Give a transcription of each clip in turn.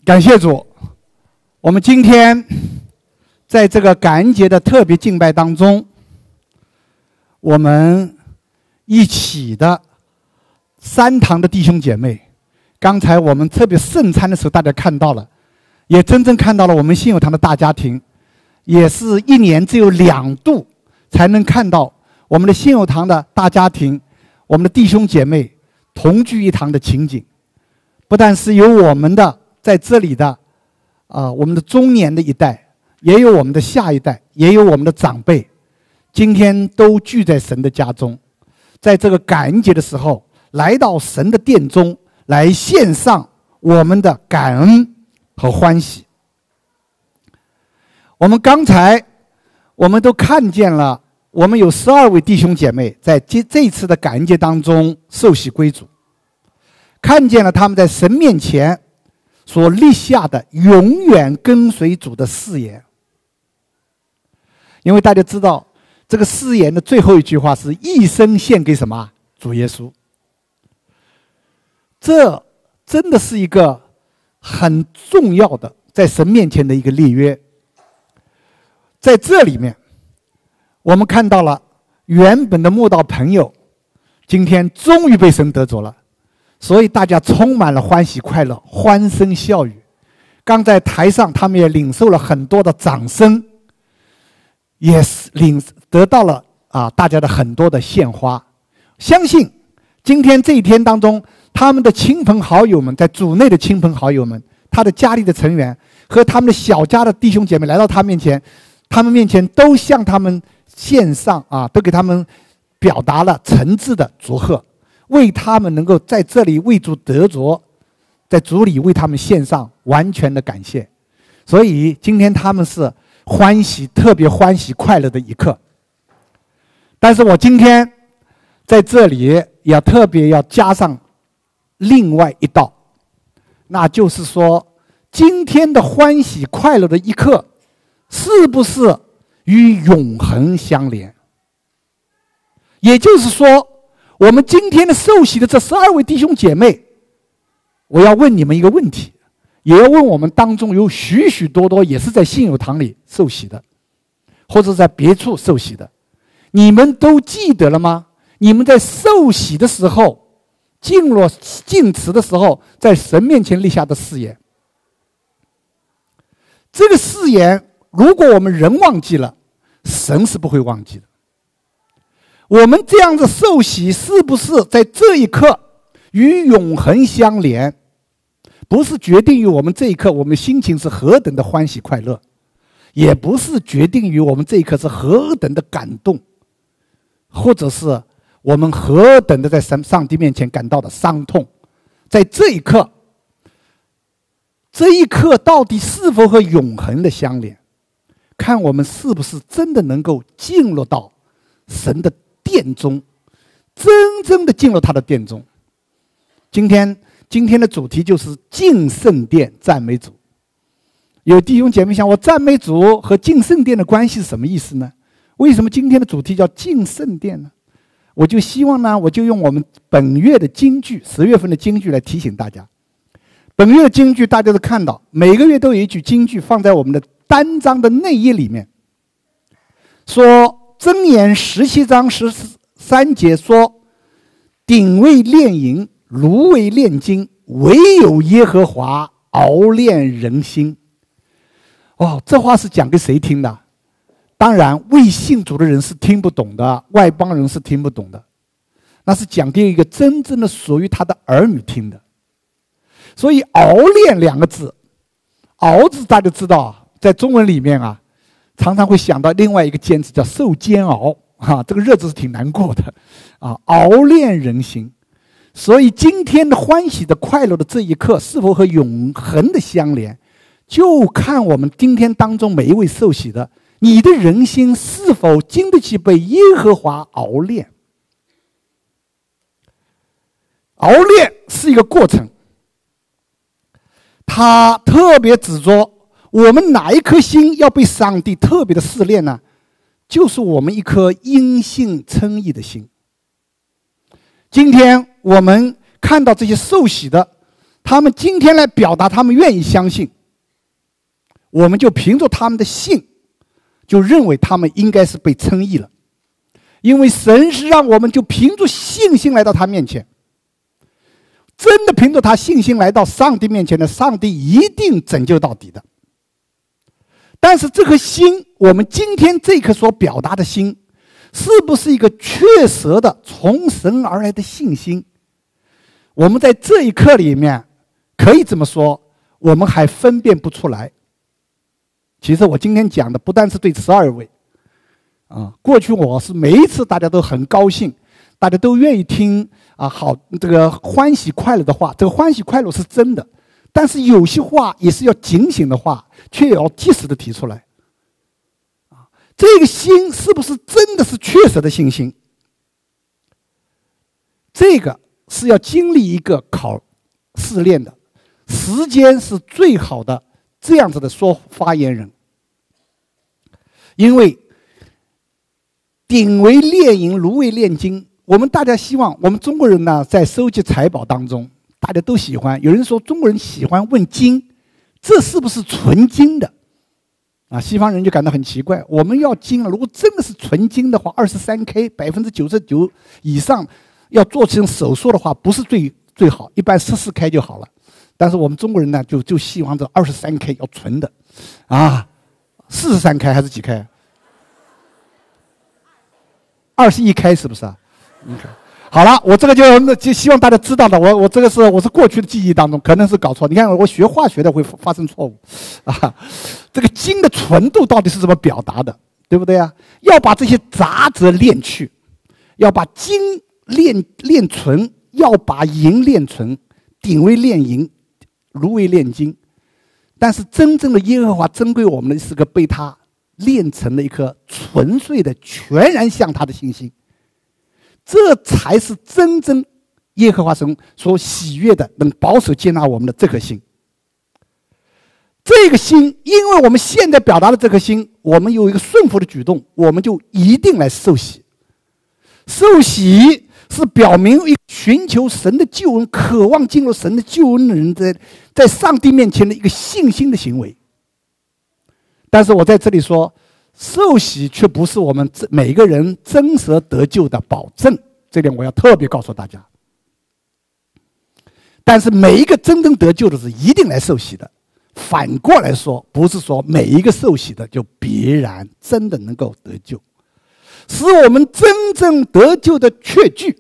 感谢主，我们今天在这个感恩节的特别敬拜当中，我们一起的三堂的弟兄姐妹，刚才我们特别圣餐的时候，大家看到了，也真正看到了我们信友堂的大家庭，也是一年只有2度才能看到我们的信友堂的大家庭，我们的弟兄姐妹同聚一堂的情景。不但是有我们的在这里的我们的中年的一代，也有我们的下一代，也有我们的长辈，今天都聚在神的家中，在这个感恩节的时候，来到神的殿中，来献上我们的感恩和欢喜。我们刚才我们都看见了，我们有12位弟兄姐妹在这一次的感恩节当中受洗归主，看见了他们在神面前所立下的永远跟随主的誓言。因为大家知道这个誓言的最后一句话是一生献给什么？主耶稣。这真的是一个很重要的在神面前的一个立约。在这里面我们看到了原本的慕道朋友今天终于被神得着了，所以大家充满了欢喜快乐，欢声笑语。刚在台上他们也领受了很多的掌声，也得到了大家的很多的献花。相信今天这一天当中，他们的亲朋好友们，在主内的亲朋好友们，他的家里的成员和他们的小家的弟兄姐妹来到他面前，他们面前都向他们献上都给他们表达了诚挚的祝贺，为他们能够在这里为主得着，在主里为他们献上完全的感谢。所以今天他们是欢喜，特别欢喜快乐的一刻。但是我今天在这里也特别要加上另外一道，那就是说今天的欢喜快乐的一刻是不是与永恒相连。也就是说我们今天的受洗的这12位弟兄姐妹，我要问你们一个问题，也要问我们当中有许许多多也是在信友堂里受洗的，或者在别处受洗的，你们都记得了吗？你们在受洗的时候，进词的时候，在神面前立下的誓言。这个誓言如果我们人忘记了，神是不会忘记的。我们这样子受洗是不是在这一刻与永恒相连？不是决定于我们这一刻我们心情是何等的欢喜快乐，也不是决定于我们这一刻是何等的感动，或者是我们何等的在上帝面前感到的伤痛。在这一刻，这一刻到底是否和永恒的相连，看我们是不是真的能够进入到神的殿中，真正的进入他的殿中。今天的主题就是进圣殿赞美主。有弟兄姐妹想，我赞美主和进圣殿的关系是什么意思呢？为什么今天的主题叫进圣殿呢？我就希望呢，我就用我们本月的金句，10月份的金句来提醒大家。本月的金句大家都看到，每个月都有一句金句放在我们的单章的内页里面，说箴言17章13节说，鼎为炼银，炉为炼金，唯有耶和华熬炼人心。这话是讲给谁听的？当然未信主的人是听不懂的，外邦人是听不懂的，那是讲给一个真正的属于他的儿女听的。所以熬炼2个字，熬字大家知道，在中文里面常常会想到另外一个尖字叫受煎熬这个日子是挺难过的熬炼人心。所以今天的欢喜的快乐的这一刻是否和永恒的相连，就看我们今天当中每一位受洗的，你的人心是否经得起被耶和华熬炼。熬炼是一个过程，他特别指着我们哪一颗心要被上帝特别的试炼呢？就是我们一颗因信称义的心。今天我们看到这些受洗的，他他们今天来表达他们愿意相信，我们就凭着他们的信，就认为他们应该是被称义了。因为神是让我们就凭着信心来到他面前，真的凭着他信心来到上帝面前的，上帝一定拯救到底的。但是这颗心，我们今天这颗所表达的心，是不是一个确实的从神而来的信心？我们在这一刻里面可以这么说，我们还分辨不出来。其实我今天讲的不单是对12位过去我是每一次大家都很高兴，大家都愿意听好这个欢喜快乐的话，这个欢喜快乐是真的，但是有些话也是要警醒的话，却也要及时的提出来。这个心是不是真的是确实的信心？这个是要经历一个试炼的，时间是最好的这样子的发言人。因为鼎为炼银，炉为炼金，我们大家希望，我们中国人呢，在收集财宝当中，大家都喜欢。有人说中国人喜欢问金，这是不是纯金的？西方人就感到很奇怪。我们要金如果真的是纯金的话，23K 99%以上，要做成手术的话，不是最好，一般14K 就好了。但是我们中国人呢，就希望这23K 要纯的43K 还是几 K？21K 是不是好了，我这个就希望大家知道的，我这个我是过去的记忆当中可能是搞错。你看我学化学的会发生错误这个金的纯度到底是怎么表达的，对不对啊？要把这些杂质炼去，要把金炼纯，要把银炼纯，鼎为炼银，炉为炼金。但是真正的耶和华珍贵我们的是个被他炼成了一颗纯粹的全然像他的信心，这才是真正耶和华神所喜悦的，能保守接纳我们的这颗心。这个心，因为我们现在表达的这颗心，我们有一个顺服的举动，我们就一定来受洗。受洗是表明寻求神的救恩，渴望进入神的救恩的人在上帝面前的一个信心的行为。但是我在这里说，受洗却不是我们每一个人真实得救的保证，这点我要特别告诉大家。但是每一个真正得救的是一定来受洗的。反过来说，不是说每一个受洗的就必然真的能够得救。使我们真正得救的确据，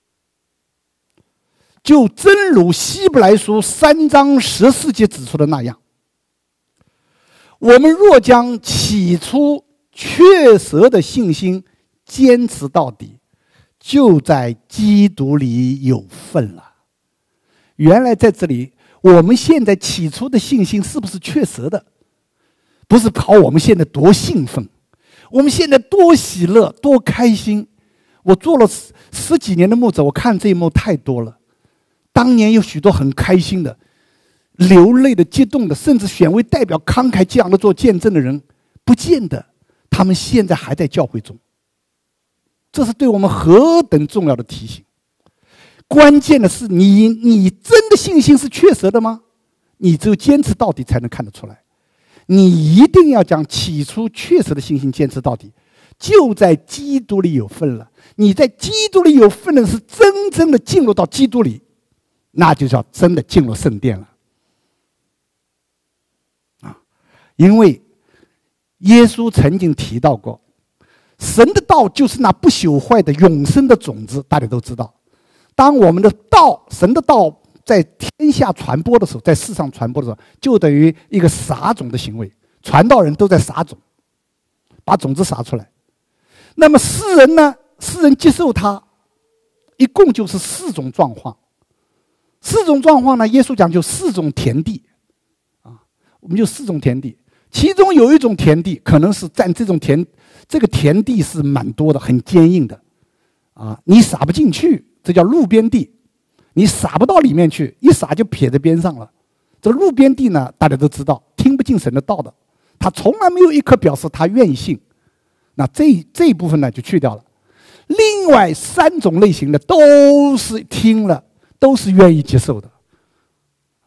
就真如希伯来书3章14节指出的那样，我们若将起初确实的信心坚持到底，就在基督里有份了。原来在这里，我们现在起初的信心是不是确实的？不是靠我们现在多兴奋，我们现在多喜乐多开心。我做了十几年的牧者，我看这一幕太多了。当年有许多很开心的、流泪的、激动的，甚至选为代表慷慨激昂的做见证的人，不见得他们现在还在教会中。这是对我们何等重要的提醒。关键的是你真的信心是确实的吗？你只有坚持到底才能看得出来。你一定要将起初确实的信心坚持到底，就在基督里有份了。你在基督里有份的是真正的进入到基督里，那就叫真的进入圣殿了因为耶稣曾经提到过，神的道就是那不朽坏的永生的种子，大家都知道。当我们的道，神的道在天下传播的时候，在世上传播的时候，就等于一个撒种的行为，传道人都在撒种，把种子撒出来。那么世人呢？世人接受它，一共就是4种状况。4种状况呢，耶稣讲就4种田地我们就4种田地，其中有一种田地可能是占这个田地是蛮多的，很坚硬的你撒不进去，这叫路边地。你撒不到里面去，一撒就撇在边上了。这个路边地呢，大家都知道，听不进神的道的，他从来没有一刻表示他愿意信。那这一部分呢就去掉了。另外3种类型的都是听了，都是愿意接受的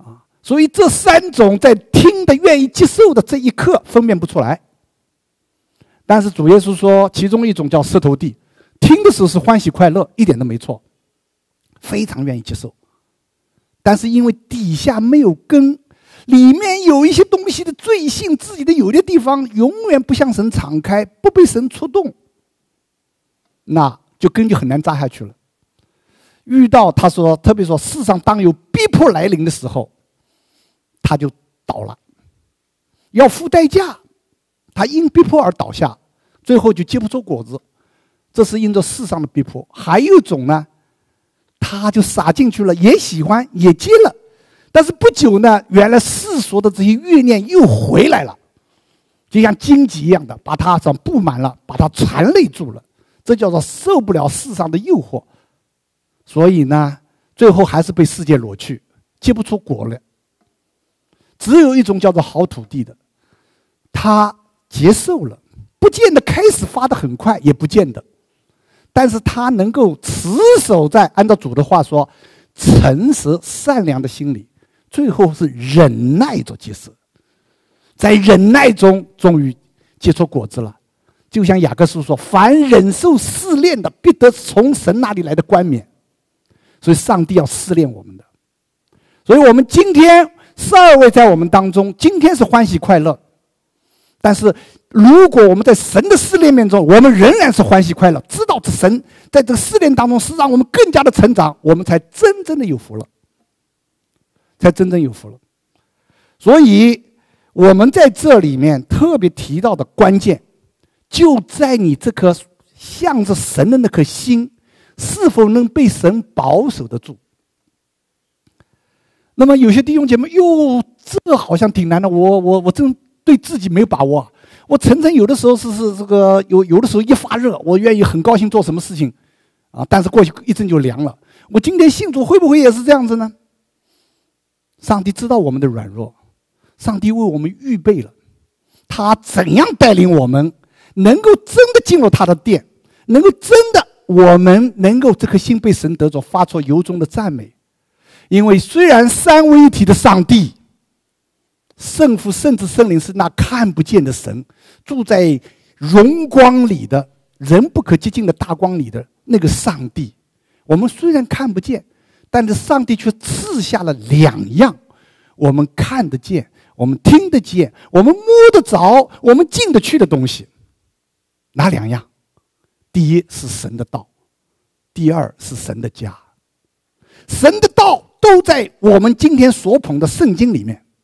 所以这三种在听的愿意接受的这一刻分辨不出来。但是主耶稣说，其中一种叫石头地，听的时候是欢喜快乐，一点都没错，非常愿意接受。但是因为底下没有根，里面有一些东西的罪性，自己的有的地方永远不向神敞开，不被神触动，那就根就很难扎下去了。遇到他说，特别说世上当有逼迫来临的时候，他就倒了，要付代价。他因逼迫而倒下，最后就结不出果子，这是因着世上的逼迫。还有一种呢，他就撒进去了，也喜欢，也接了，但是不久呢，原来世俗的这些欲念又回来了，就像荆棘一样的，把他布满了，把他缠累住了，这叫做受不了世上的诱惑，所以呢，最后还是被世界裸去，结不出果来。只有一种叫做好土地的，他接受了，不见得开始发得很快，也不见得，但是他能够持守在按照主的话说诚实善良的心里，最后是忍耐着接受，在忍耐中终于结出果子了。就像雅各书说，凡忍受试炼的，必得从神那里来的冠冕。所以上帝要试炼我们的。所以我们今天12位在我们当中，今天是欢喜快乐，但是如果我们在神的试炼面中，我们仍然是欢喜快乐，知道这神在这个试炼当中是让我们更加的成长，我们才真正的有福了，才真正有福了。所以我们在这里面特别提到的关键，就在你这颗向着神的那颗心是否能被神保守得住。那么有些弟兄姐妹，哟，这好像挺难的，我真对自己没有把握啊。我常常有的时候是这个有的时候一发热，我愿意很高兴做什么事情啊，但是过去一阵就凉了。我今天信主会不会也是这样子呢？上帝知道我们的软弱，上帝为我们预备了，他怎样带领我们能够真的进入他的殿，能够真的我们能够这颗心被神得着，发出由衷的赞美。因为虽然三位一体的上帝圣父圣子圣灵是那看不见的神，住在荣光里的人不可接近的大光里的那个上帝，我们虽然看不见，但是上帝却赐下了两样我们看得见，我们听得见，我们摸得着，我们进得去的东西。哪两样？第一是神的道，第二是神的家。神的道都在我们今天所捧的圣经里面，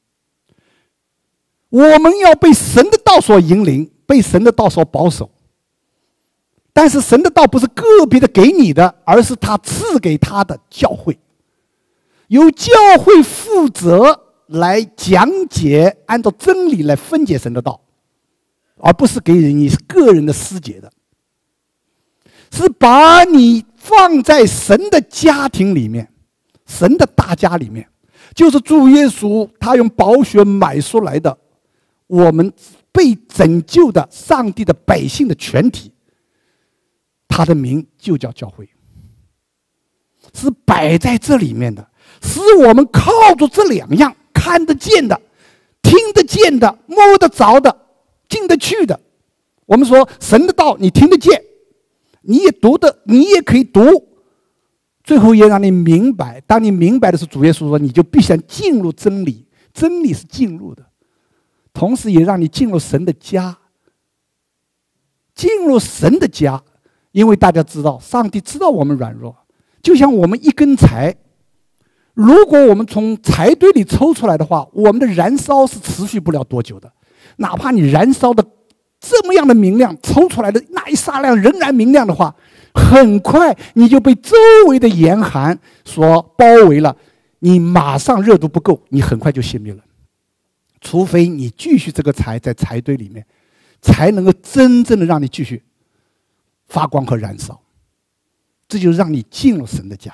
我们要被神的道所引领，被神的道所保守。但是神的道不是个别的给你的，而是他赐给他的教会，由教会负责来讲解，按照真理来分解神的道，而不是给你个人的私解的，是把你放在神的家庭里面，神的大家里面，就是主耶稣他用宝血买出来的，我们被拯救的上帝的百姓的全体，他的名就叫教会，是摆在这里面的，是我们靠着这两样看得见的、听得见的、摸得着的、进得去的。我们说神的道你听得见，你也读的，你也可以读，最后也让你明白。当你明白的是主耶稣说，你就必须进入真理，真理是进入的，同时也让你进入神的家，进入神的家。因为大家知道，上帝知道我们软弱，就像我们一根柴，如果我们从柴堆里抽出来的话，我们的燃烧是持续不了多久的。哪怕你燃烧的这么样的明亮，抽出来的那一刹那仍然明亮的话，很快你就被周围的严寒所包围了，你马上热度不够，你很快就熄灭了。除非你继续这个柴在柴堆里面，才能够真正的让你继续发光和燃烧，这就让你进入神的家。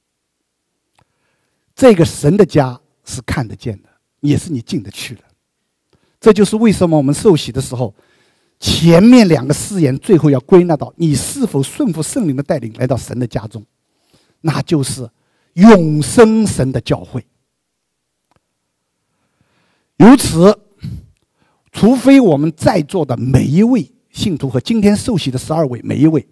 这个神的家是看得见的，也是你进得去的。这就是为什么我们受洗的时候，前面两个誓言最后要归纳到你是否顺服圣灵的带领来到神的家中，那就是永生神的教会。 由此，除非我们在座的每一位信徒和今天受洗的12位每一位，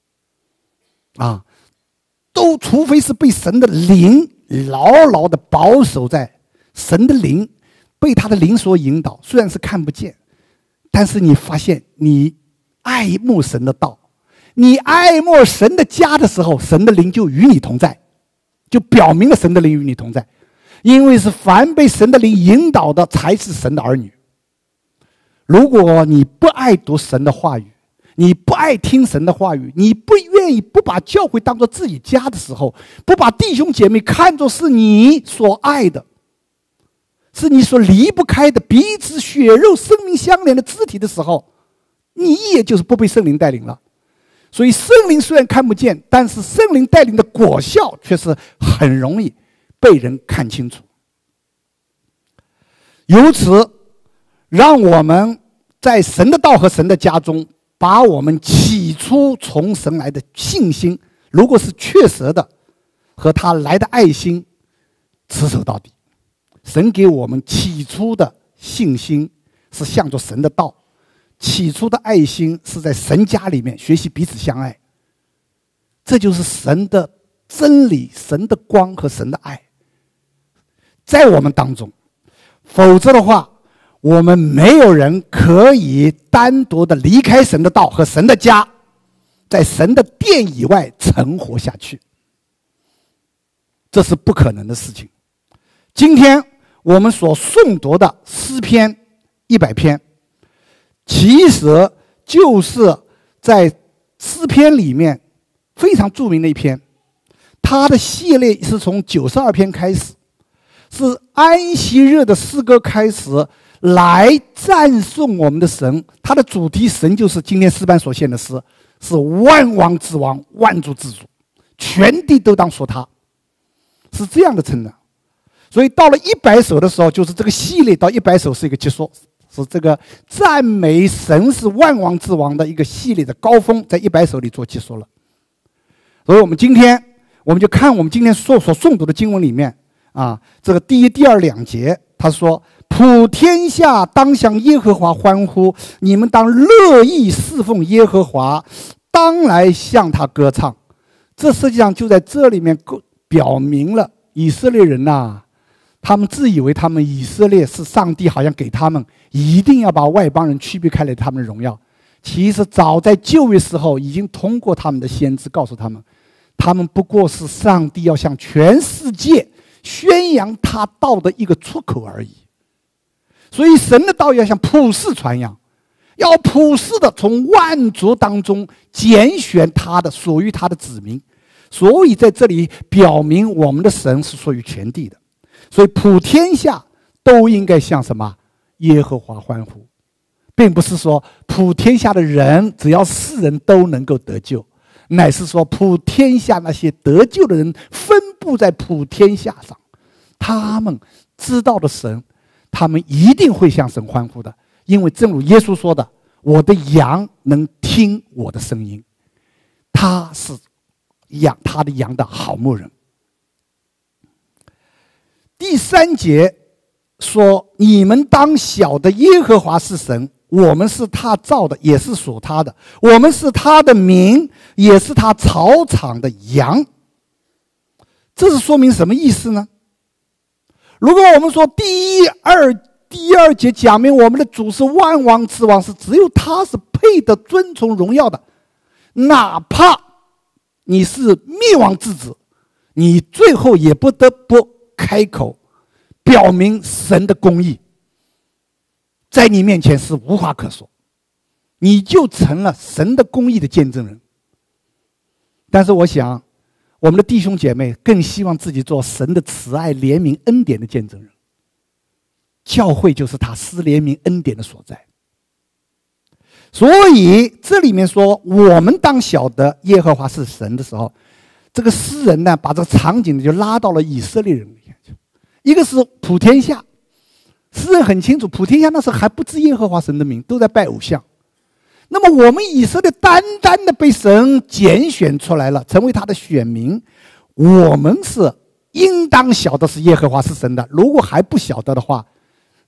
都除非是被神的灵牢牢的保守在，神的灵被他的灵所引导，虽然是看不见，但是你发现你爱慕神的道，你爱慕神的家的时候，神的灵就与你同在，就表明了神的灵与你同在。因为是凡被神的灵引导的才是神的儿女。如果你不爱读神的话语，你不爱听神的话语，你不愿意不把教会当作自己家的时候，不把弟兄姐妹看作是你所爱的，是你所离不开的彼此血肉生命相连的肢体的时候，你也就是不被圣灵带领了。所以圣灵虽然看不见，但是圣灵带领的果效却是很容易被人看清楚。由此让我们在神的道和神的家中，把我们起初从神来的信心，如果是确实的，和他来的爱心持守到底。神给我们起初的信心是向着神的道，起初的爱心是在神家里面学习彼此相爱，这就是神的真理、神的光和神的爱在我们当中。否则的话，我们没有人可以单独的离开神的道和神的家，在神的殿以外存活下去，这是不可能的事情。今天我们所诵读的诗篇100篇，其实就是在诗篇里面非常著名的一篇，它的系列是从92篇开始，是安息日的诗歌开始来赞颂我们的神。它的主题神就是今天诗班所献的诗，是万王之王，万主之主，全地都当说他，是这样的称的。所以到了100首的时候，就是这个系列到100首是一个结束，是这个赞美神是万王之王的一个系列的高峰，在100首里做结束了。所以我们今天就看我们今天所诵读的经文里面这个第1、第2两节，他说：普天下当向耶和华欢呼，你们当乐意侍奉耶和华，当来向他歌唱。这实际上就在这里面表明了以色列人他们自以为他们以色列是上帝好像给他们一定要把外邦人区别开来他们的荣耀，其实早在旧约时候已经通过他们的先知告诉他们，他们不过是上帝要向全世界宣扬他道的一个出口而已。所以神的道要向普世传扬，要普世的从万族当中拣选他的属于他的子民。所以在这里表明我们的神是属于全地的，所以普天下都应该向什么？耶和华欢呼，并不是说普天下的人只要世人都能够得救，乃是说普天下那些得救的人分布在普天下上，他们知道的神，他们一定会向神欢呼的。因为正如耶稣说的，我的羊能听我的声音，他是他的羊的好牧人。第3节说，你们当晓得耶和华是神，我们是他造的，也是属他的，我们是他的民，也是他草场的羊。这是说明什么意思呢？如果我们说第二节讲明我们的主是万王之王，是只有他是配得尊崇荣耀的，哪怕你是灭亡之子，你最后也不得不开口表明神的公义，在你面前是无话可说，你就成了神的公义的见证人。但是我想我们的弟兄姐妹更希望自己做神的慈爱怜悯恩典的见证人，教会就是他施怜悯恩典的所在。所以这里面说我们当晓得耶和华是神的时候，这个诗人呢把这个场景就拉到了以色列人里面去。一个是普天下，诗人很清楚，普天下那时候还不知耶和华神的名，都在拜偶像。那么我们以色列单单的被神拣选出来了，成为他的选民，我们是应当晓得是耶和华是神的。如果还不晓得的话，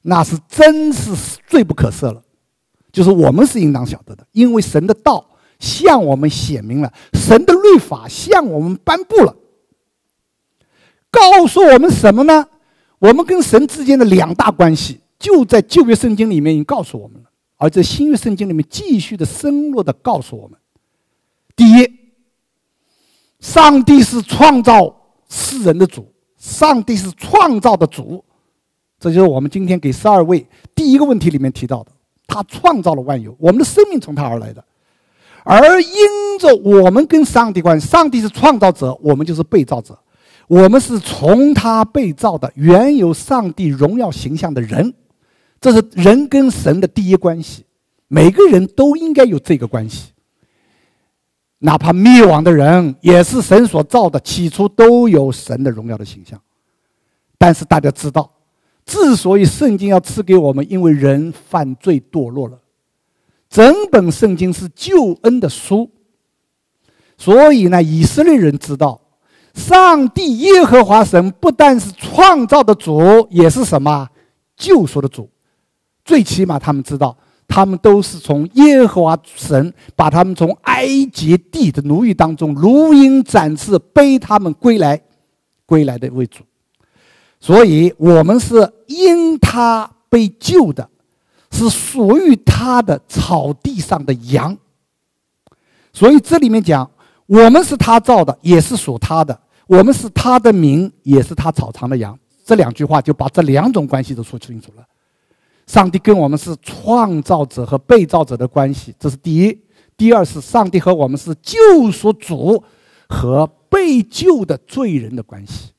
那是真是罪不可赦了。就是我们是应当晓得的，因为神的道向我们显明了，神的律法向我们颁布了，告诉我们什么呢？我们跟神之间的两大关系，就在旧约圣经里面已经告诉我们了，而在新约圣经里面继续的深入的告诉我们。第一，上帝是创造世人的主，上帝是创造的主，这就是我们今天给12位第一个问题里面提到的，他创造了万有，我们的生命从他而来的。而因着我们跟上帝关系，上帝是创造者，我们就是被造者，我们是从他被造的，原有上帝荣耀形象的人，这是人跟神的第一关系，每个人都应该有这个关系。哪怕灭亡的人也是神所造的，起初都有神的荣耀的形象。但是大家知道，之所以圣经要赐给我们，因为人犯罪堕落了，整本圣经是救恩的书。所以呢，以色列人知道，上帝耶和华神不但是创造的主，也是什么？救赎的主。最起码他们知道，他们都是从耶和华神把他们从埃及地的奴役当中如鹰展翅背他们归来的为主。所以我们是因他被救的，是属于他的草地上的羊。所以这里面讲，我们是他造的，也是属他的，我们是他的民，也是他草场的羊。这两句话就把这两种关系都说清楚了。上帝跟我们是创造者和被造者的关系，这是第一。第二是上帝和我们是救赎主和被救的罪人的关系。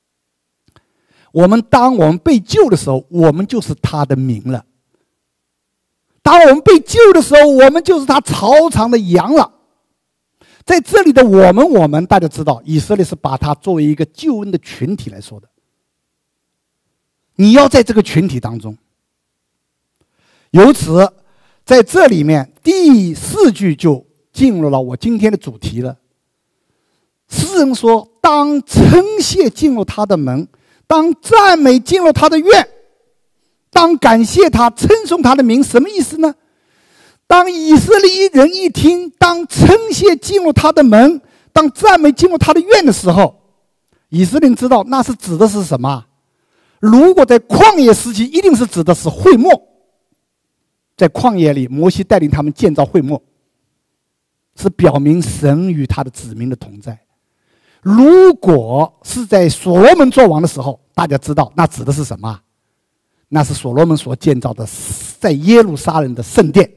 当我们被救的时候，我们就是他的民了。当我们被救的时候，我们就是他草场的羊了。在这里的我们大家知道，以色列是把它作为一个救恩的群体来说的。你要在这个群体当中。由此，在这里面第4句就进入了我今天的主题了。诗人说：当称谢进入他的门，当赞美进入他的院，当感谢他，称颂他的名。什么意思呢？当以色列人一听当称谢进入他的门，当赞美进入他的院的时候，以色列人知道那是指的是什么？如果在旷野时期，一定是指的是会幕。在旷野里，摩西带领他们建造会幕，是表明神与他的子民的同在。如果是在所罗门作王的时候，大家知道那指的是什么？那是所罗门所建造的在耶路撒冷的圣殿。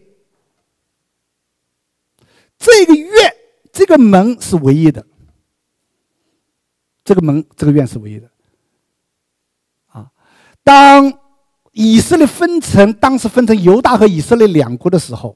这个院，这个门是唯一的，这个门这个院是唯一的。当以色列当时分成犹大和以色列两国的时候，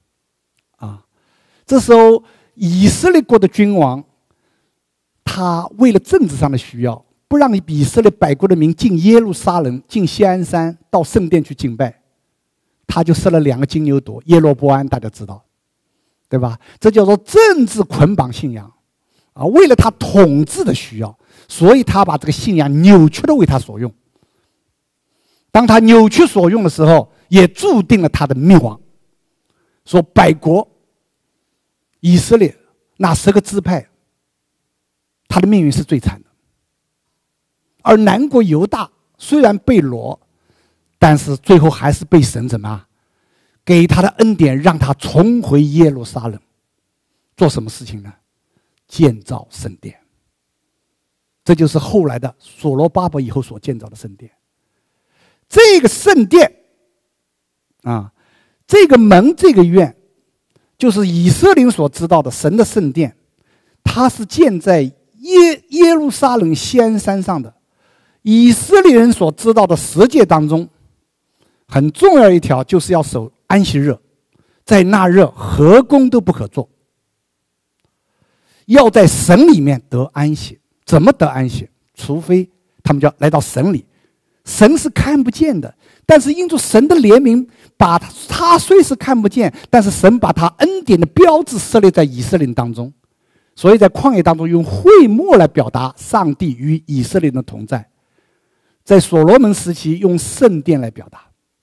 这时候以色列国的君王，他为了政治上的需要，不让以色列百国的民进耶路撒冷、进锡安山到圣殿去敬拜，他就设了2个金牛犊，耶罗波安大家知道，对吧？这叫做政治捆绑信仰为了他统治的需要，所以他把这个信仰扭曲的为他所用。当他扭曲所用的时候，也注定了他的灭亡。说百国以色列那10个支派，他的命运是最惨的。而南国犹大虽然被掳，但是最后还是被神怎么给他的恩典，让他重回耶路撒冷，做什么事情呢？建造圣殿。这就是后来的所罗巴伯以后所建造的圣殿。这个圣殿这个门这个院，就是以色列人所知道的神的圣殿，它是建在耶路撒冷锡安山上的。以色列人所知道的10诫当中，很重要一条就是要守安息日，在那日何工都不可做，要在神里面得安息。怎么得安息？除非他们就要来到神里。神是看不见的，但是因着神的怜悯，把他虽是看不见，但是神把他恩典的标志设立在以色列人当中。所以在旷野当中用会幕来表达上帝与以色列人的同在。 在所罗门时期用圣殿来表达，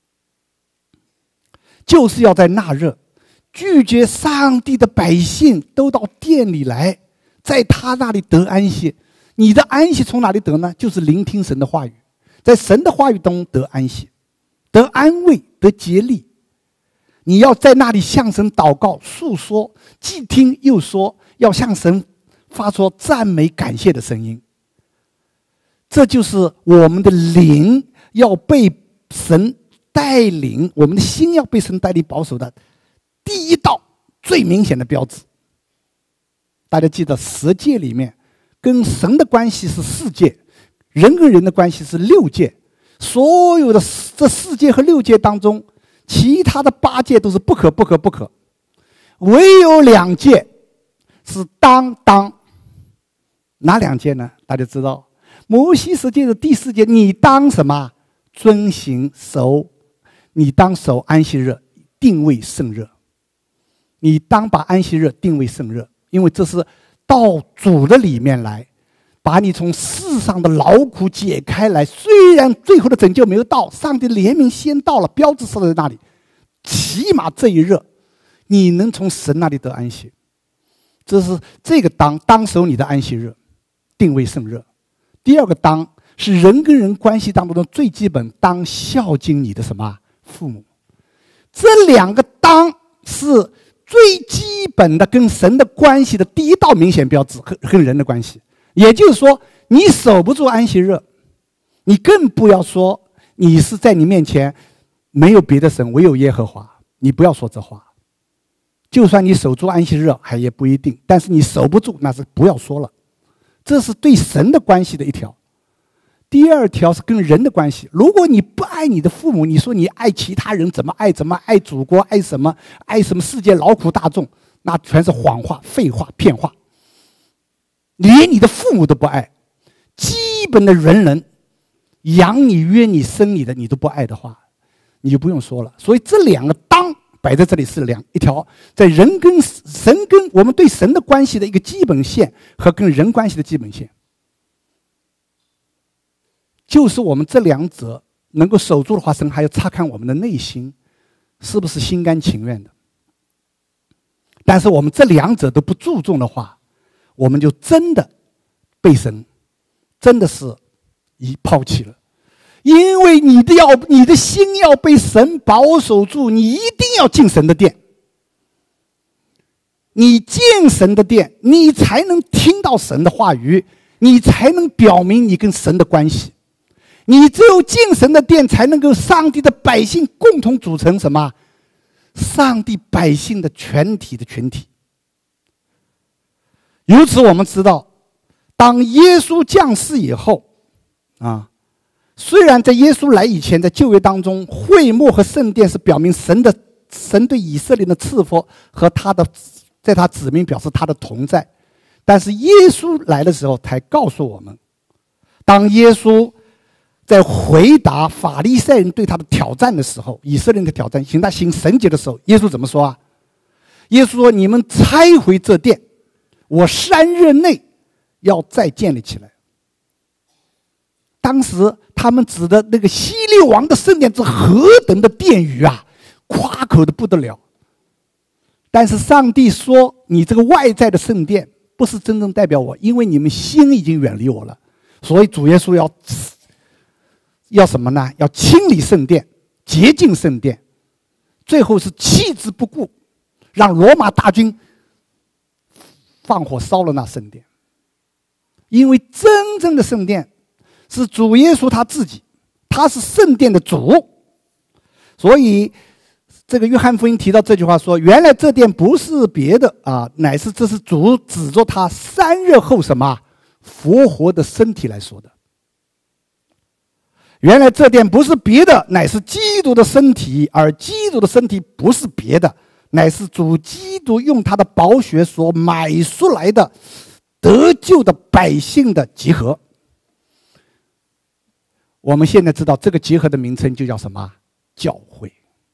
就是要在那日拒绝上帝的百姓都到殿里来，在他那里得安息。你的安息从哪里得呢？就是聆听神的话语，在神的话语中得安息，得安慰，得竭力。你要在那里向神祷告诉说，既听又说，要向神发出赞美感谢的声音。这就是我们的灵要被神带领，我们的心要被神带领保守的第一道最明显的标志。大家记得10诫里面跟神的关系是4诫，人跟人的关系是6诫。所有的这4诫和6诫当中，其他的8诫都是不可不可不可，唯有2诫是当。哪2诫呢？大家知道摩西十诫的第4诫，你当什么？遵行守，你当守安息日，定为圣日。你当把安息日定为圣日，因为这是到主的里面来，把你从世上的劳苦解开来。虽然最后的拯救没有到，上帝的怜悯先到了，标志设在那里，起码这一日你能从神那里得安息。这是这个当守你的安息日，定为圣日。第二个当是人跟人关系当中的最基本，当孝敬你的什么父母。这2个当是最基本的跟神的关系的第一道明显标志，和人的关系。也就是说，你守不住安息日，你更不要说你是在你面前没有别的神，唯有耶和华，你不要说这话。就算你守住安息日还也不一定，但是你守不住那是不要说了。这是对神的关系的一条。第2条是跟人的关系。如果你不爱你的父母，你说你爱其他人，怎么爱祖国，爱什么世界劳苦大众，那全是谎话、废话、骗话。连你的父母都不爱，基本的人养你、约你、生你的你都不爱的话，你就不用说了。所以这2个当摆在这里是一条在人跟神跟我们对神的关系的一个基本线，和跟人关系的基本线。就是我们这2者能够守住的话，神还要察看我们的内心是不是心甘情愿的。但是我们这2者都不注重的话，我们就真的被神真的是抛弃了。因为你的心要被神保守住，你一定要进神的殿。你进神的殿，你才能听到神的话语，你才能表明你跟神的关系。你只有进神的殿，才能够上帝的百姓共同组成什么？上帝百姓的全体的群体。由此我们知道，当耶稣降世以后虽然在耶稣来以前，在旧约当中，会幕和圣殿是表明神对以色列的赐福和在他子民表示他的同在，但是耶稣来的时候才告诉我们，当耶稣在回答法利赛人对他的挑战的时候，以色列人的挑战，行神迹的时候，耶稣怎么说啊？耶稣说：“你们拆毁这殿，我3日内要再建立起来。”当时他们指的那个希律王的圣殿是何等的殿宇啊，夸口的不得了。但是上帝说：“你这个外在的圣殿不是真正代表我，因为你们心已经远离我了。”所以主耶稣要什么呢？要清理圣殿，洁净圣殿，最后是弃之不顾，让罗马大军放火烧了那圣殿。因为真正的圣殿是主耶稣他自己，他是圣殿的主。所以这个约翰福音提到这句话说，原来这殿不是别的乃是这是主指着他3日后什么复活的身体来说的。原来这殿不是别的，乃是基督的身体，而基督的身体不是别的，乃是主基督用他的宝血所买出来的得救的百姓的集合。我们现在知道这个集合的名称就叫什么？教会。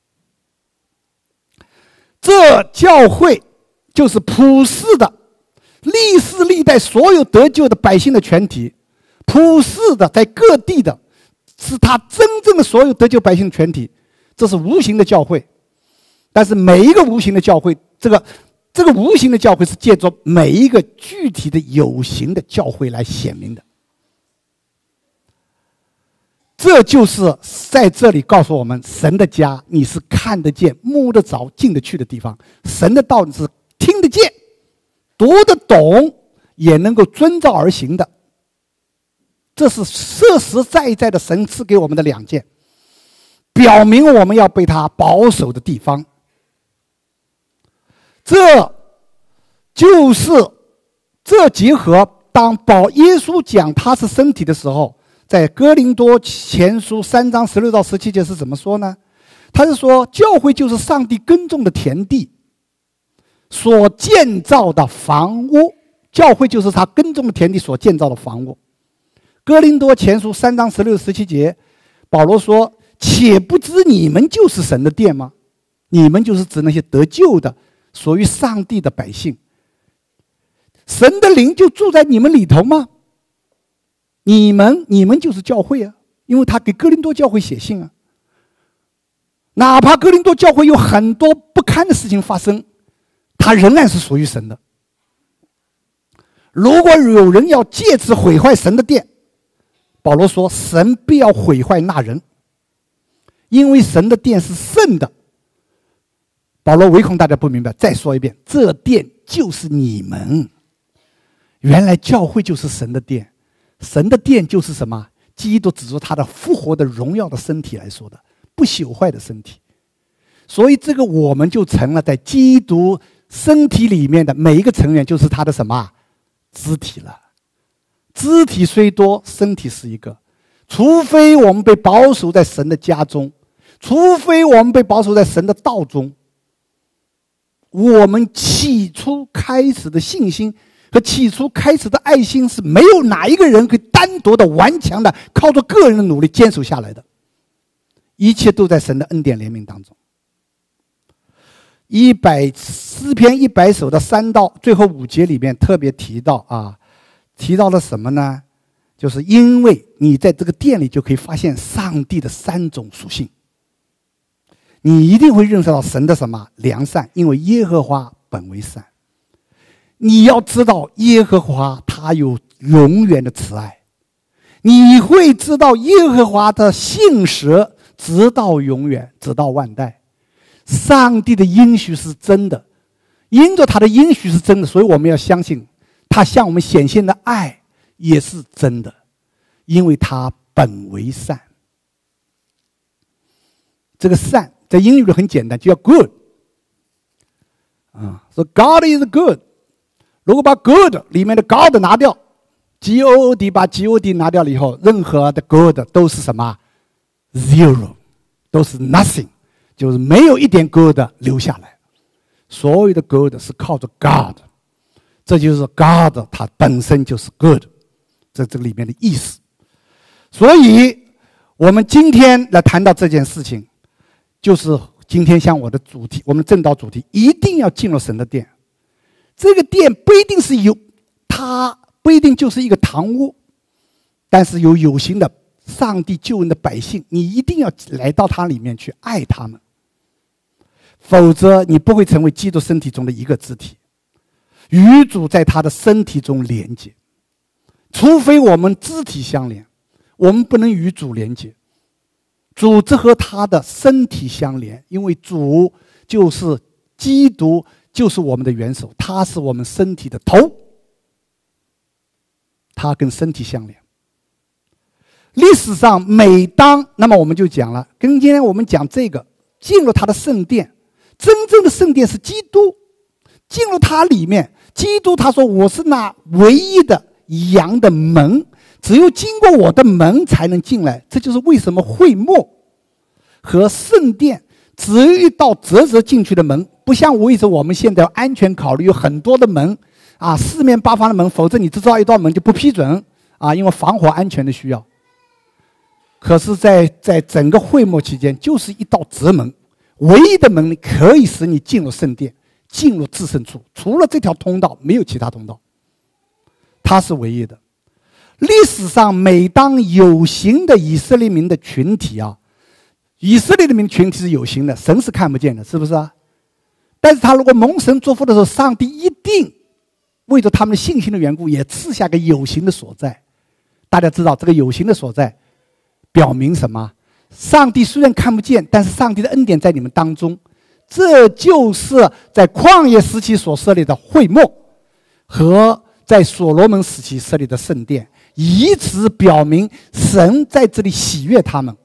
这教会就是普世的，历世历代所有得救的百姓的全体，普世的，在各地的， 是他真正的所有得救百姓全体，这是无形的教会。但是每一个无形的教会，这个无形的教会是借着每一个具体的有形的教会来显明的。这就是在这里告诉我们，神的家你是看得见、摸得着、进得去的地方。神的道你是听得见、读得懂，也能够遵照而行的。这是实实在在的神赐给我们的两件，表明我们要被他保守的地方。这结合当耶稣讲他是身体的时候，在哥林多前书3章16到17节是怎么说呢？他是说，教会就是上帝耕种的田地所建造的房屋，教会就是他耕种的田地所建造的房屋。哥林多前书3章16、17节，保罗说：“且不知你们就是神的殿吗？你们就是指那些得救的、属于上帝的百姓。神的灵就住在你们里头吗？你们就是教会啊，因为他给哥林多教会写信啊。哪怕哥林多教会有很多不堪的事情发生，他仍然是属于神的。如果有人要借此毁坏神的殿，保罗说，神必要毁坏那人，因为神的殿是圣的。保罗唯恐大家不明白，再说一遍，这殿就是你们。原来教会就是神的殿，神的殿就是什么？基督指出他的复活的荣耀的身体来说的，不朽坏的身体。所以这个我们就成了在基督身体里面的每一个成员，就是他的什么？肢体了。肢体虽多，身体是一个。除非我们被保守在神的家中，除非我们被保守在神的道中，我们起初开始的信心和起初开始的爱心是没有哪一个人可以单独的顽强的靠着个人的努力坚守下来的，一切都在神的恩典怜悯当中。诗篇100首的3到最后5节里面特别提到了什么呢？就是因为你在这个殿里就可以发现上帝的3种属性，你一定会认识到神的什么良善，因为耶和华本为善。你要知道耶和华他有永远的慈爱，你会知道耶和华的信实直到永远，直到万代。上帝的应许是真的，因着他的应许是真的，所以我们要相信他向我们显现的爱也是真的，因为他本为善。这个善在英语里很简单，就叫 good。So God is good。如果把 good 里面的 God 拿掉 ，God 把 God 拿掉了以后，任何的 good 都是什么 ？zero， 都是 nothing， 就是没有一点 good 留下来。所有的 good 是靠着 God， 这就是 God 它本身就是 good， 这里面的意思。所以我们今天来谈到这件事情，就是今天像我的主题，我们正道主题，一定要进入神的殿。这个殿不一定是它不一定就是一个堂屋，但是有形的上帝救恩的百姓，你一定要来到它里面去爱他们，否则你不会成为基督身体中的一个肢体，与主在他的身体中连接。除非我们肢体相连，我们不能与主连接。主只和他的身体相连，因为主就是基督，就是我们的元首，他是我们身体的头，他跟身体相连。历史上每当，那么我们就讲了，跟今天我们讲这个进入他的圣殿，真正的圣殿是基督，进入他里面，基督他说，我是那唯一的羊的门，只有经过我的门才能进来。这就是为什么会幕和圣殿只有一道啧啧进去的门，不像为什么我们现在安全考虑有很多的门四面八方的门，否则你只造一道门就不批准因为防火安全的需要。可是在整个会幕期间，就是一道直门，唯一的门可以使你进入圣殿，进入至圣处，除了这条通道没有其他通道，它是唯一的。 历史上每当有形的以色列民的群体啊，以色列的民群体是有形的，神是看不见的，是不是啊？但是他如果蒙神祝福的时候，上帝一定为着他们的信心的缘故，也赐下个有形的所在。大家知道这个有形的所在表明什么？上帝虽然看不见，但是上帝的恩典在你们当中。这就是在旷野时期所设立的会幕，和在所罗门时期设立的圣殿，以此表明神在这里喜悦他们，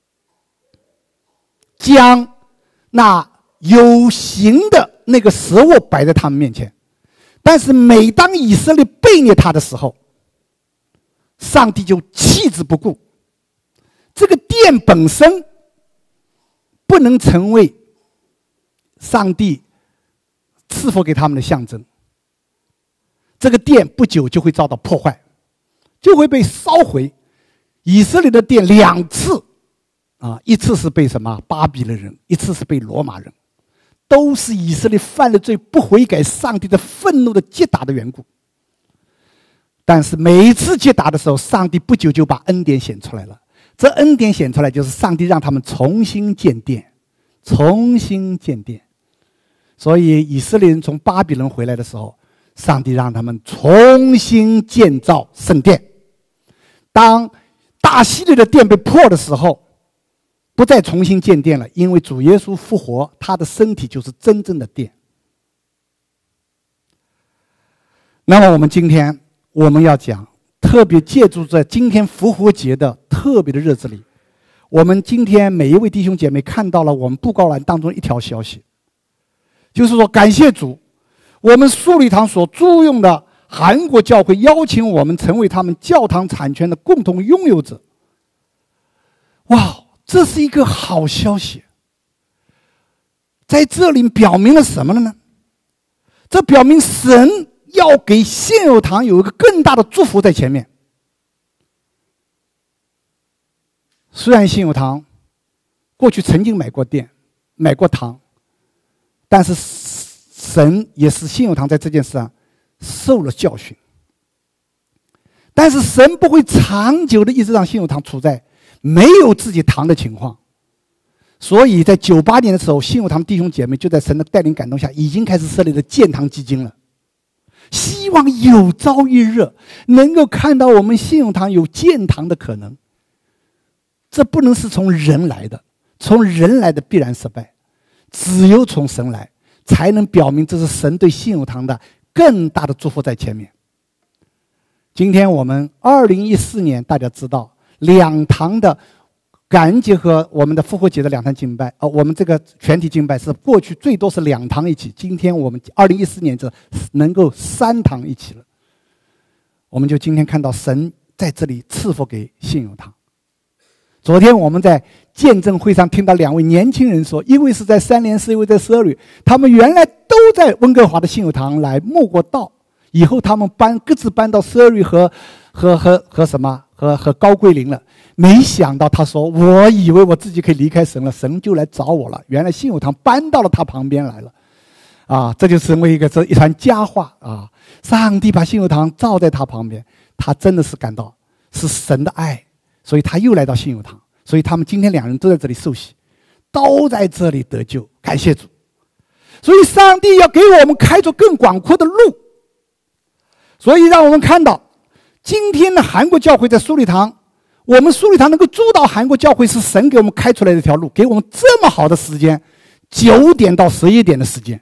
将那有形的那个食物摆在他们面前。但是每当以色列背逆他的时候，上帝就弃之不顾。这个殿本身不能成为上帝赐福给他们的象征，这个殿不久就会遭到破坏，就会被烧毁。以色列的殿2次一次是被什么巴比伦人，一次是被罗马人，都是以色列犯了罪不悔改，上帝的愤怒的击打的缘故。但是每一次击打的时候，上帝不久就把恩典显出来了。这恩典显出来，就是上帝让他们重新建殿，重新建殿。所以以色列人从巴比伦回来的时候，上帝让他们重新建造圣殿。当大希律的殿被破的时候，不再重新建殿了，因为主耶稣复活，他的身体就是真正的殿。那么我们今天我们要讲，特别借助在今天复活节的特别的日子里，我们今天每一位弟兄姐妹看到了我们布告栏当中一条消息，就是说感谢主，我们素礼堂所租用的韩国教会邀请我们成为他们教堂产权的共同拥有者。哇，这是一个好消息。在这里表明了什么了呢？这表明神要给信友堂有一个更大的祝福在前面。虽然信友堂过去曾经买过店，买过堂，但是神也是信友堂在这件事上受了教训。但是神不会长久的一直让信友堂处在没有自己堂的情况。所以在98年的时候，信友堂弟兄姐妹就在神的带领感动下，已经开始设立了建堂基金了，希望有朝一日能够看到我们信友堂有建堂的可能。这不能是从人来的，从人来的必然失败，只有从神来，才能表明这是神对信友堂的更大的祝福在前面。今天我们2014年，大家知道2堂的感恩节和我们的复活节的2堂敬拜，我们这个全体敬拜是过去最多是2堂一起，今天我们2014年这能够3堂一起了。我们就今天看到神在这里赐福给信友堂。昨天我们在见证会上听到2位年轻人说，一位是在3联市，一位在12旅，他们原来都在温哥华的信友堂来慕过道，以后他们各自搬到12旅和高桂林了。没想到他说，我以为我自己可以离开神了，神就来找我了，原来信友堂搬到了他旁边来了。这就成为一团佳话啊！上帝把信友堂罩在他旁边，他真的是感到是神的爱，所以他又来到信友堂，所以他们今天2人都在这里受洗，都在这里得救，感谢主。所以上帝要给我们开出更广阔的路，所以让我们看到今天的韩国教会在素礼堂，我们素礼堂能够租到韩国教会，是神给我们开出来的一条路，给我们这么好的时间，9点到11点的时间。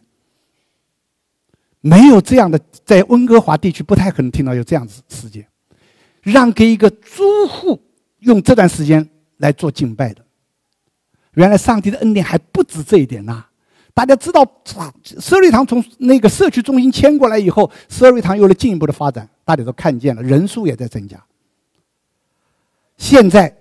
没有这样的，在温哥华地区不太可能听到有这样的时间，让给一个租户用这段时间来做敬拜的。原来上帝的恩典还不止这一点呐！大家知道奢瑞堂从那个社区中心迁过来以后，奢瑞堂有了进一步的发展，大家都看见了，人数也在增加。现在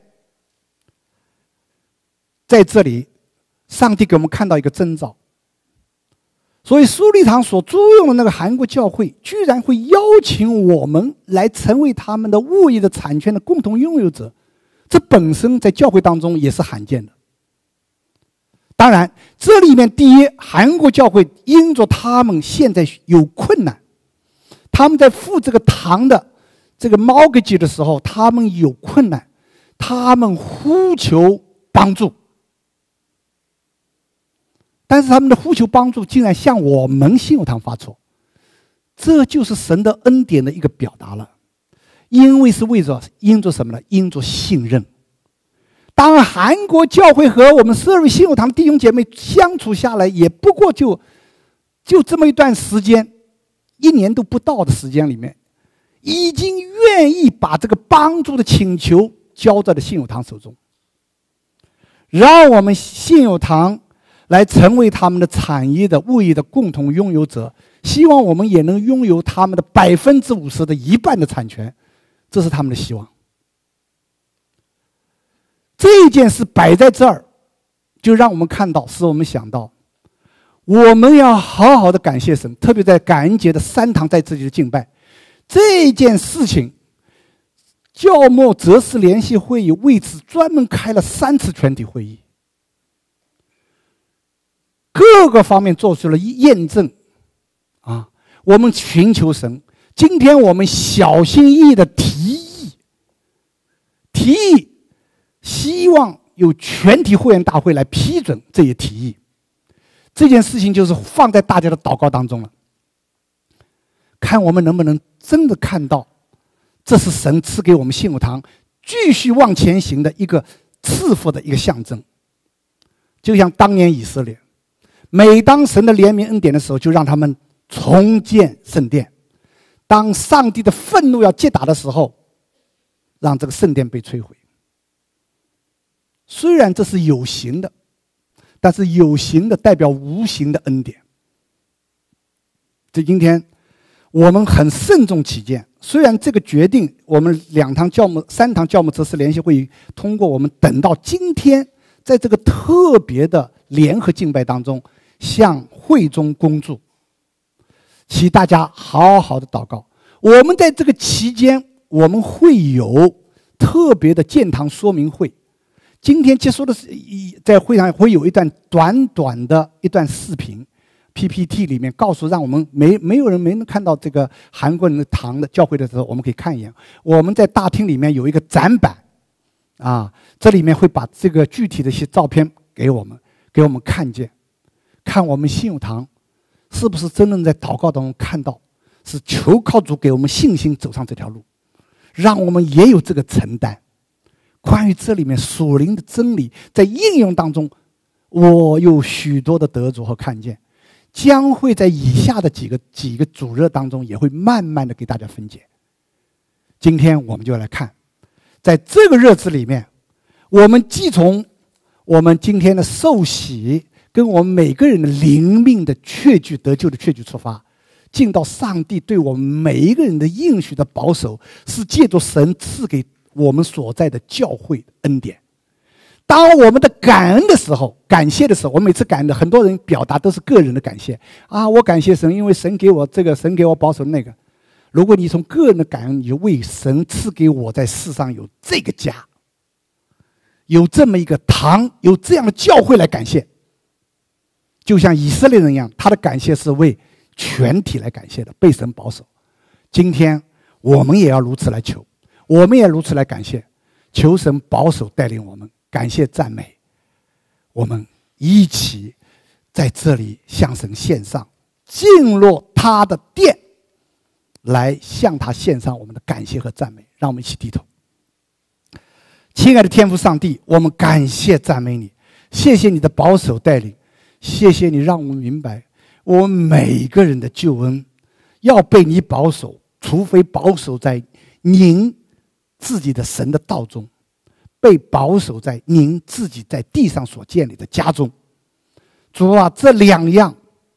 在这里，上帝给我们看到一个征兆，所以苏利堂所租用的那个韩国教会居然会邀请我们来成为他们的物业的产权的共同拥有者，这本身在教会当中也是罕见的。当然这里面第一，韩国教会因着他们现在有困难，他们在付这个堂的这个 mortgage 的时候，他们有困难，他们呼求帮助，但是他们的呼求帮助竟然向我们信友堂发出，这就是神的恩典的一个表达了。因为是因着什么呢？因着信任。当韩国教会和我们社会信友堂弟兄姐妹相处下来，也不过就这么一段时间，1年都不到的时间里面，已经愿意把这个帮助的请求交在了信友堂手中，让我们信友堂来成为他们的产业的物业的共同拥有者，希望我们也能拥有他们的50%的1半的产权，这是他们的希望。这件事摆在这儿，就让我们看到，使我们想到，我们要好好的感谢神，特别在感恩节的3堂在这里的敬拜，这件事情，教牧责事联席会议为此专门开了3次全体会议，各个方面做出了验证。我们寻求神，今天我们小心翼翼的提议，希望有全体会员大会来批准这些提议。这件事情就是放在大家的祷告当中了，看我们能不能真的看到，这是神赐给我们信友堂继续往前行的一个赐福的一个象征。就像当年以色列，每当神的怜悯恩典的时候，就让他们重建圣殿，当上帝的愤怒要击打的时候，让这个圣殿被摧毁。虽然这是有形的，但是有形的代表无形的恩典。这今天我们很慎重起见，虽然这个决定我们3堂教牧责事联席会议通过，我们等到今天在这个特别的联合敬拜当中向会中恭祝，请大家好好的祷告。我们在这个期间，我们会有特别的建堂说明会。今天结束的是在会上会有一段短短的一段视频 PPT 里面告诉，让我们没有人没能看到这个韩国人的堂的教会的时候，我们可以看一眼。我们在大厅里面有一个展板，这里面会把这个具体的一些照片给我们看见，看我们信友堂是不是真正在祷告当中看到，是求靠主给我们信心走上这条路，让我们也有这个承担。关于这里面属灵的真理在应用当中，我有许多的得着和看见，将会在以下的几个主日当中也会慢慢的给大家分解。今天我们就来看，在这个日子里面，我们既从我们今天的受洗跟我们每个人的灵命的确据得救的确据出发，进到上帝对我们每一个人的应许的保守，是借助神赐给我们所在的教会的恩典。当我们的感恩的时候，感谢的时候，我每次感恩的很多人表达都是个人的感谢我感谢神，因为神给我这个，神给我保守那个。如果你从个人的感恩，你就为神赐给我在世上有这个家，有这么一个堂，有这样的教会来感谢，就像以色列人一样，他的感谢是为全体来感谢的，被神保守。今天我们也要如此来求，我们也如此来感谢，求神保守带领我们，感谢赞美，我们一起在这里向神献上，进入他的殿，来向他献上我们的感谢和赞美。让我们一起低头。亲爱的天父上帝，我们感谢赞美你，谢谢你的保守带领，谢谢你让我们明白，我们每个人的救恩要被你保守，除非保守在您自己的神的道中，被保守在您自己在地上所建立的家中。主啊，这2样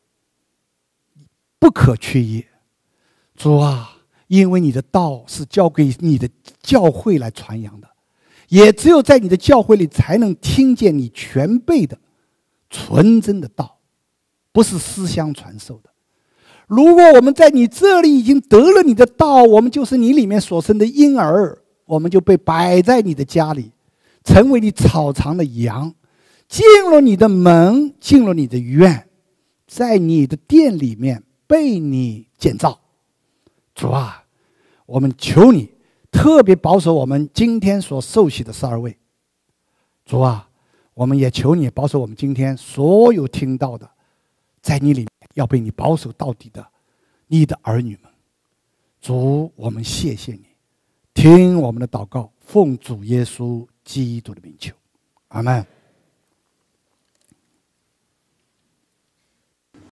不可缺一。主啊，因为你的道是交给你的教会来传扬的，也只有在你的教会里才能听见你全备的纯真的道，不是私相传授的。如果我们在你这里已经得了你的道，我们就是你里面所生的婴儿，我们就被摆在你的家里，成为你草场的羊，进入你的门，进入你的院，在你的殿里面被你建造。主啊，我们求你特别保守我们今天所受洗的12位。主啊，我们也求你保守我们今天所有听到的，在你里面要被你保守到底的你的儿女们。主，我们谢谢你，听我们的祷告，奉主耶稣基督的名求，阿们。